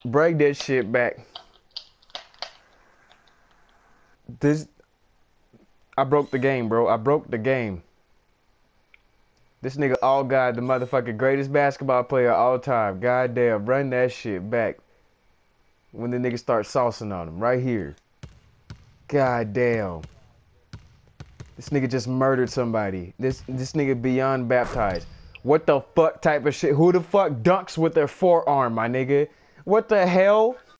Break that shit back. This, I broke the game, bro. I broke the game. This nigga all God, the motherfucking greatest basketball player of all time. Goddamn, run that shit back. When the nigga start saucing on him, right here. Goddamn. This nigga just murdered somebody. This nigga beyond baptized. What the fuck type of shit? Who the fuck dunks with their forearm, my nigga? What the hell?